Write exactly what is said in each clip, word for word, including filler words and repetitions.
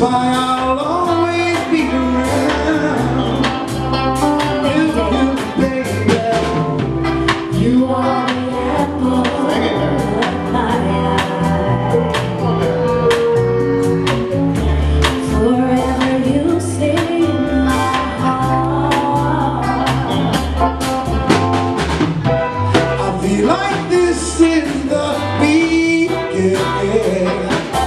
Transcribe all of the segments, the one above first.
why I'll always be around. You, you, baby, you are the apple of my eye. Forever you stay in my heart. I feel like this is the beginning.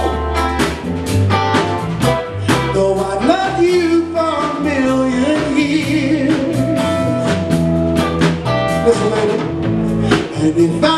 Though I love you for a million years. Listen, baby. And if I